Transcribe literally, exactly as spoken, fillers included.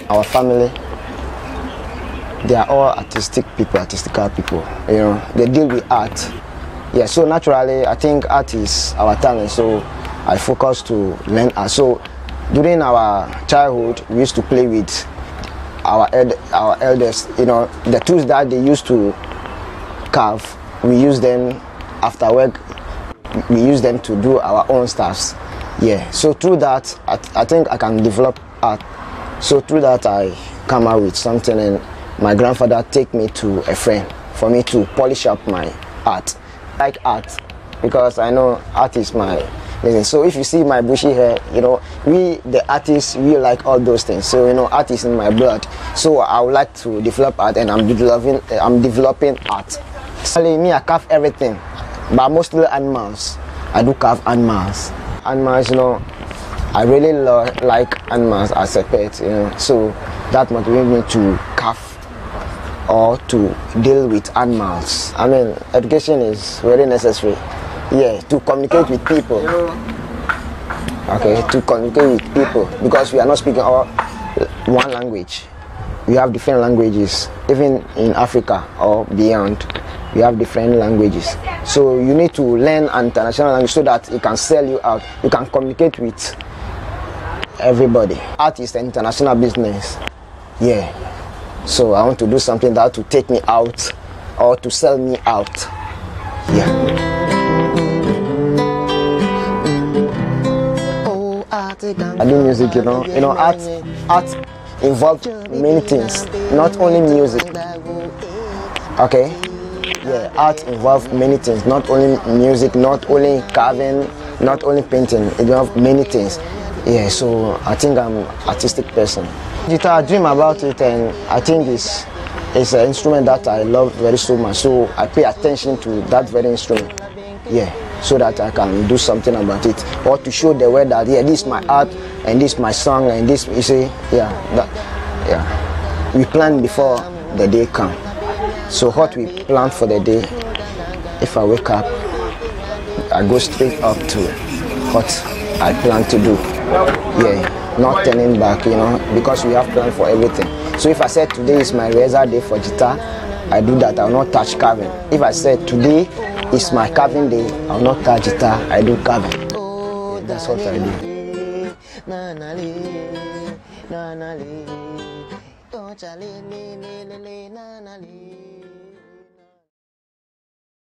our family, they are all artistic people, artistical people. You know, they deal with art. Yeah, so naturally, I think art is our talent. So I focus to learn art. So during our childhood, we used to play with our eld our elders. You know, the tools that they used to carve, we use them after work. We use them to do our own stuffs. Yeah, so through that, I, I think I can develop art. So through that, I come out with something, and my grandfather take me to a friend for me to polish up my art. I like art because I know art is my business. So if you see my bushy hair, you know, we the artists, we like all those things. So you know, art is in my blood. So I would like to develop art, and I'm developing I'm developing art. Actually, me, I carve everything, but mostly animals. I do carve animals. Animals, you know, I really love, like animals as a pet, you know, so that motivates me to carve or to deal with animals. I mean, education is very necessary, yeah, to communicate with people. Okay, to communicate with people, because we are not speaking all one language. We have different languages, even in Africa or beyond. We have different languages, so you need to learn international language so that it can sell you out. You can communicate with everybody. Art is an international business, yeah. So I want to do something that to take me out or to sell me out, yeah. I do music, you know. You know, art, art involves many things, not only music. Okay. Yeah, art involves many things, not only music, not only carving, not only painting. It involves many things. Yeah, so I think I'm an artistic person. Guitar, I dream about it, and I think it's, it's an instrument that I love very so much. So I pay attention to that very instrument. Yeah, so that I can do something about it, or to show the world that yeah, this is my art, and this is my song, and this, you see, yeah, that, yeah. We plan before the day comes. So what we plan for the day, if I wake up, I go straight up to what I plan to do. Yeah, not turning back, you know, because we have planned for everything. So if I said today is my rehearsal day for guitar, I do that. I will not touch carving. If I said today is my carving day, I will not touch guitar. I do carving. Yeah, that's what I do.